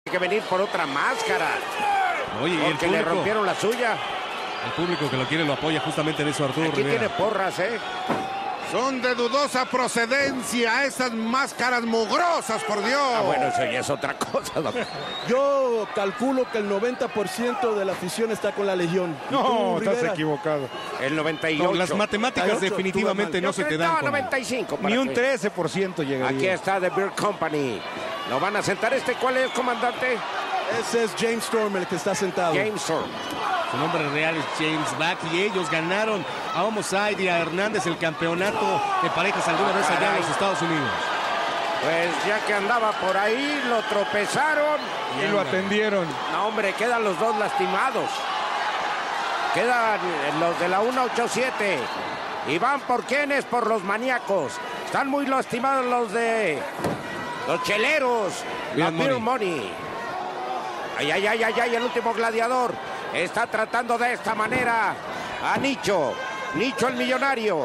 que venir por otra máscara. Oye, porque le rompieron la suya. El público que lo quiere lo apoya justamente en eso, Arturo Aquí Rivera. tiene porras, Son de dudosa procedencia esas máscaras mugrosas, por Dios. Ah, bueno, eso ya es otra cosa, doctor. Yo calculo que el 90% de la afición está con la Legión. No, estás equivocado. El 98. Con las matemáticas 98, definitivamente no se te dan. No, con- 95. Ni un ti. 13% llegaría. Aquí está The Beer Company. Lo van a sentar. ¿Cuál es, comandante? Ese es James Storm el que está sentado. James Storm. Su nombre real es James Back y ellos ganaron a Homicide y a Hernández el campeonato de parejas alguna vez allá en los Estados Unidos. Pues ya que andaba por ahí, lo tropezaron. Y lo atendieron. No, hombre, quedan los dos lastimados. Quedan los de la 187. Y van por quiénes, por los maníacos. Están muy lastimados los de los cheleros. La Beer Money. Ay, ay, ay, ay, ay, el último gladiador. Está tratando de esta manera a Nicho. Nicho el millonario.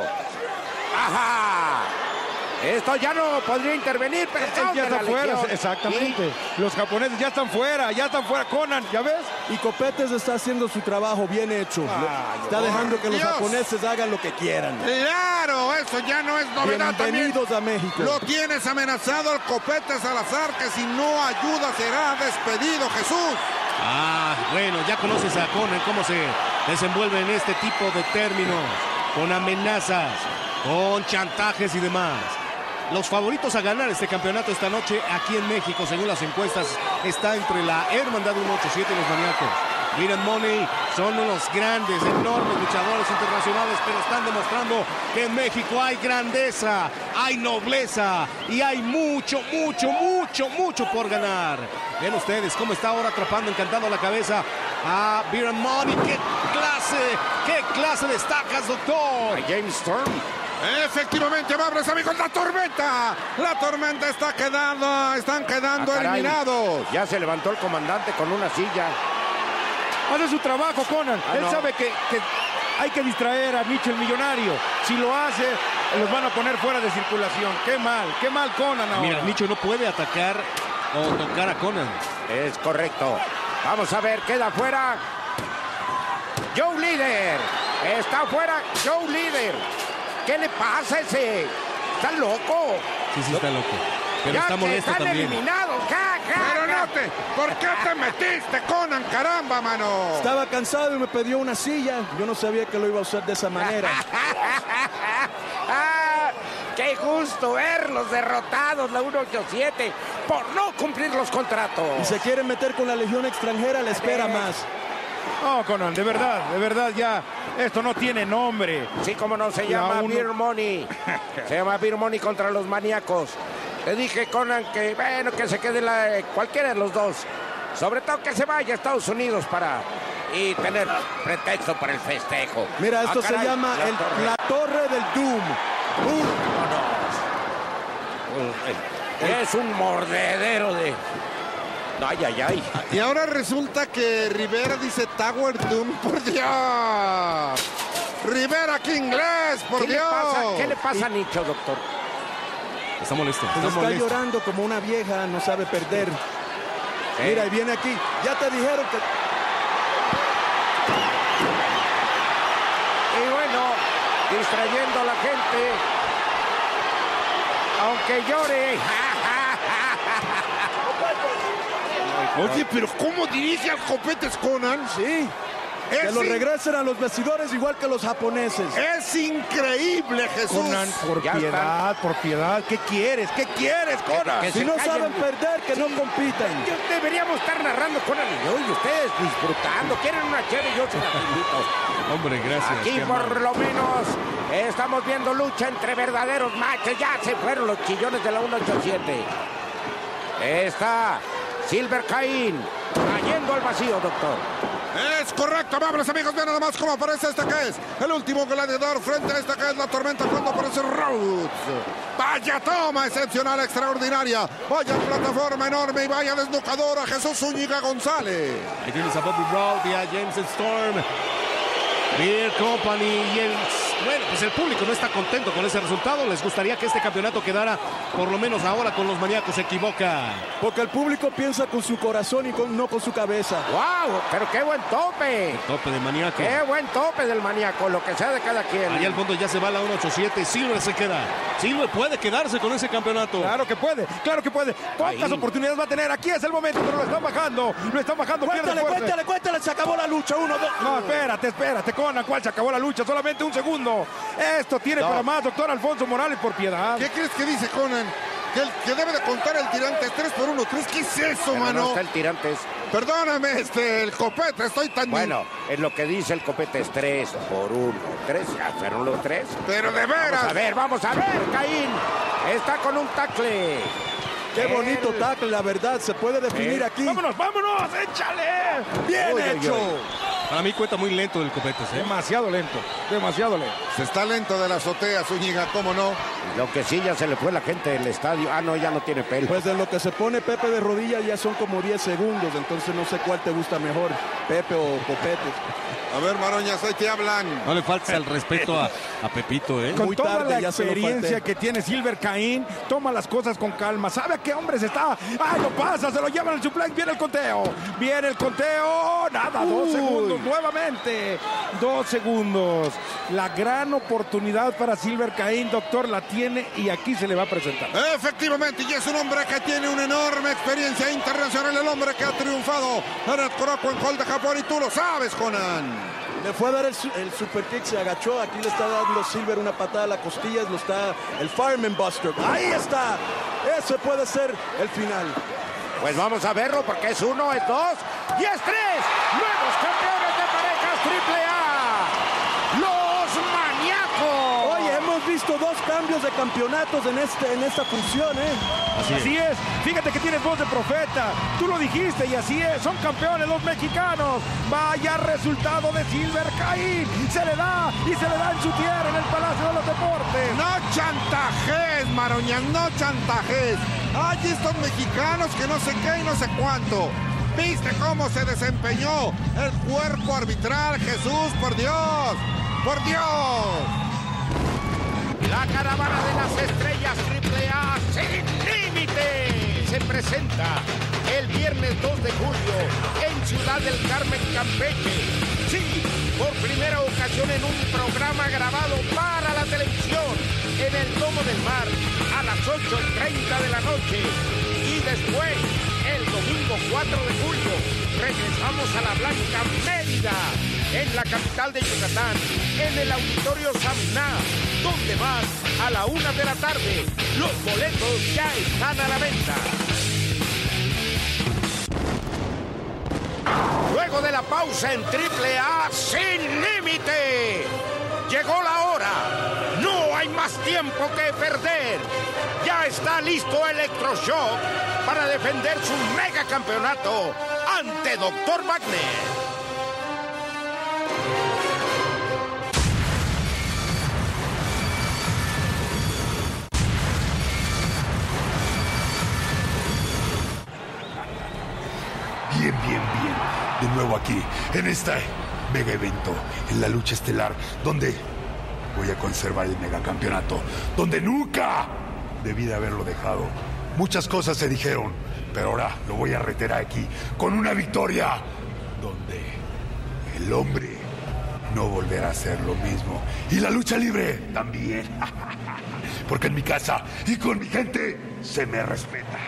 ¡Ajá! Esto ya no podría intervenir, pero son Ya de la está fuera, Legión. exactamente. Los japoneses ya están fuera, Conan, ¿ya ves? Y Copetes está haciendo su trabajo bien hecho. Está dejando que los Dios. japoneses hagan lo que quieran. Claro, eso ya no es novedad también. Bienvenidos a México. Lo tienes amenazado al Copete Salazar, que si no ayuda será despedido, Jesús. Ah, bueno, ya conoces a Conan, cómo se desenvuelve en este tipo de términos, con amenazas, con chantajes y demás. Los favoritos a ganar este campeonato esta noche aquí en México, según las encuestas, está entre la Hermandad 187 y los maníacos. Beer Money son unos grandes, enormes luchadores internacionales, pero están demostrando que en México hay grandeza, hay nobleza y hay mucho, mucho, mucho, mucho por ganar. Ven ustedes cómo está ahora atrapando, encantando la cabeza a Beer Money. ¡Qué clase destacas, doctor! A James Storm. Efectivamente, amables amigos, la tormenta está quedando, están quedando Ah, caray. eliminados. Ya se levantó el comandante con una silla. Hace su trabajo, Conan. Ah, Él no. sabe que hay que distraer a Nicho el millonario. Si lo hace, los van a poner fuera de circulación. Qué mal, Conan ahora. Mira, Nicho no puede atacar o tocar a Conan. Es correcto. Vamos a ver, queda fuera Joe Líder. Está fuera Joe Líder. ¿Qué le pasa a ese? ¿Está loco? Sí, está loco. Pero ya está que molesto están también. eliminados. ¡Ja, ja, Pero ja! no ¿por qué te metiste, Conan? ¡Caramba, mano! Estaba cansado y me pidió una silla. Yo no sabía que lo iba a usar de esa manera. ¡Ah! ¡Qué gusto verlos derrotados, la 187, por no cumplir los contratos! Y se quiere meter con la Legión extranjera, le espera más. No, Conan, de verdad, ya. Esto no tiene nombre. Sí, como no, se La llama uno- Beer Money. Se llama Beer Money contra los maníacos. Le dije, Conan, que bueno, que se quede cualquiera de los dos. Sobre todo que se vaya a Estados Unidos y tener pretexto para el festejo. Mira, esto Ah, caray, se llama la torre del Doom. Es un mordedero de... Ay, ay, ay. Y ahora resulta que Rivera dice Tower Doom, por Dios. Rivera, qué inglés, por ¿Qué le Dios. pasa? ¿Qué le pasa a Nicho, doctor? Está molesto. Pues está llorando como una vieja, no sabe perder. Sí. Mira, y viene aquí. Ya te dijeron que... Y bueno, distrayendo a la gente. Aunque llore. Oye, pero ¿cómo dirige al Copetes, Conan? Sí. Que los regresen a los vestidores igual que los japoneses. Es increíble, Jesús. Conan, Ya por piedad. ¿Qué quieres, Conan? Que Si se no callen. saben perder, que no compitan. Deberíamos estar narrando con el y ustedes disfrutando. ¿Quieren una chévere? Yo se las invito. Hombre, gracias. Aquí qué por amable. lo menos estamos viendo lucha entre verdaderos machos. Ya se fueron los chillones de la 187. Está Silver Caín cayendo al vacío, doctor. Es correcto, amables amigos, vean nada más cómo aparece este que es el último gladiador frente a esta que es la tormenta cuando aparece Rhodes. Vaya toma excepcional, extraordinaria. Vaya plataforma enorme y vaya desnucadora Jesús Zúñiga González. Ahí tienes a Bobby Roode y a James Storm. Beer Company y el Bueno, pues el público no está contento con ese resultado. Les gustaría que este campeonato quedara por lo menos ahora con los maníacos. Se equivoca. Porque el público piensa con su corazón y no con su cabeza. ¡Wow! Pero qué buen tope. El tope de maníaco. Qué buen tope del maníaco, lo que sea de cada quien. Allá al fondo ya se va la 187. Silver se queda. Silver puede quedarse con ese campeonato. Claro que puede, claro que puede. Pocas Ahí. oportunidades va a tener. Aquí es el momento, pero lo están bajando. Cuéntale, se acabó la lucha. 1, 2. No, espérate, Conan, ¿cuál se acabó la lucha? Solamente un segundo. Esto tiene para más, doctor Alfonso Morales, por piedad. ¿Qué crees que dice Conan? Que debe de contar el tirantes 3-1. ¿Qué es eso, Pero mano? no está el tirantes. Perdóname, el copete, estoy tan... Bueno, es lo que dice el copete, es 3-1. 3, ya fueron los 3. Pero de veras. Vamos a ver, Caín. Está con un tackle. Qué bonito tackle, la verdad. Se puede definir aquí. ¡Vámonos, échale! ¡Bien Uy, uy, hecho! uy. Para mí cuenta muy lento el Copetes, ¿eh? Demasiado lento. Se está lento de la azotea, Zúñiga, ¿cómo no? Lo que sí, ya se le fue la gente del estadio. Ah, no, ya no tiene pelo. Pues de lo que se pone Pepe de rodillas ya son como 10 segundos. Entonces no sé cuál te gusta mejor, Pepe o Copete. A ver, Maroñas, ahí te hablan. No le falta el respeto a Pepito, ¿eh? Con Muy toda tarde, la ya se lo experiencia falté. que tiene Silver Caín, toma las cosas con calma. ¿Sabe a qué hombre se está? ¡Ay, lo pasa! Se lo llevan al suplex. Viene el conteo. Nada, 2 segundos nuevamente. 2 segundos. La gran oportunidad para Silver Caín, doctor, la tiene y aquí se le va a presentar. Efectivamente, y es un hombre que tiene una enorme experiencia internacional, el hombre que ha triunfado en el Korakuen Hall de Japón, y tú lo sabes, Conan. Le fue a dar el super kick, se agachó. Aquí le está dando Silver una patada a la costilla. El Fireman Buster. Ahí está. Ese puede ser el final. Pues vamos a verlo porque es 1, es 2 y es 3. Nuevos campeones de parejas AAA. Los maníacos. Oye, hemos visto 2 cambios de campeonatos en esta función, ¿eh? Así es. Fíjate que tienes voz de profeta. Tú lo dijiste y así es. Son campeones los mexicanos. Vaya resultado de Silver Caín. Se le da en su tierra, en el Palacio de los Deportes. No chantajes, Maroñas, no chantajes. Hay estos mexicanos que no sé qué y no sé cuánto. ¿Viste cómo se desempeñó el cuerpo arbitral? Jesús, por Dios, por Dios. La caravana de las estrellas AAA sin límite se presenta el viernes 2 de julio en Ciudad del Carmen, Campeche. Sí, por primera ocasión en un programa grabado para la televisión en el Domo del Mar a las 8:30 de la noche. Y después, el domingo 4 de julio, regresamos a la Blanca Mérida, en la capital de Yucatán, en el Auditorio Samná, donde más a la 1 de la tarde. Los boletos ya están a la venta. Luego de la pausa en AAA sin límite, llegó la hora. No hay más tiempo que perder. Ya está listo Electroshock para defender su mega campeonato ante Dr. Wagner. Bien. De nuevo aquí, en este mega evento, en la lucha estelar, donde voy a conservar el megacampeonato, donde nunca debí de haberlo dejado. Muchas cosas se dijeron, pero ahora lo voy a reiterar aquí, con una victoria, donde el hombre no volverá a ser lo mismo. Y la lucha libre también. Porque en mi casa y con mi gente se me respeta.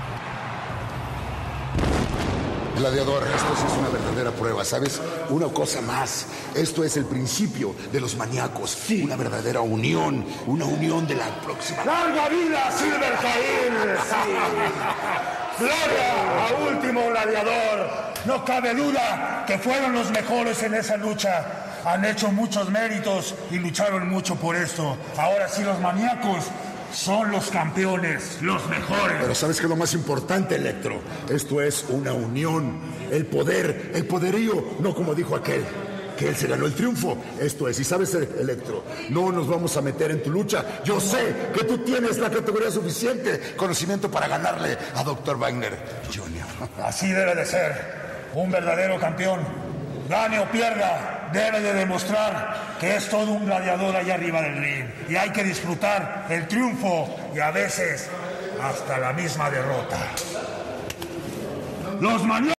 Gladiador, esto sí es una verdadera prueba, ¿sabes? Una cosa más, esto es el principio de los maníacos, sí. Una verdadera unión, una unión de la próxima. ¡Larga vida, Silver Caín! Sí. ¡Gloria a último gladiador! No cabe duda que fueron los mejores en esa lucha. Han hecho muchos méritos y lucharon mucho por esto. Ahora sí, los maníacos son los campeones, los mejores. Pero ¿sabes qué es lo más importante, Electro? Esto es una unión, el poder, el poderío, no como dijo aquel, que él se ganó el triunfo. Esto es, y sabes, Electro, no nos vamos a meter en tu lucha. Yo sé que tú tienes la categoría suficiente, conocimiento para ganarle a Dr. Wagner Jr. Así debe de ser. Un verdadero campeón, gane o pierda, debe de demostrar que es todo un gladiador allá arriba del ring. Y hay que disfrutar el triunfo y a veces hasta la misma derrota. Los maníacos.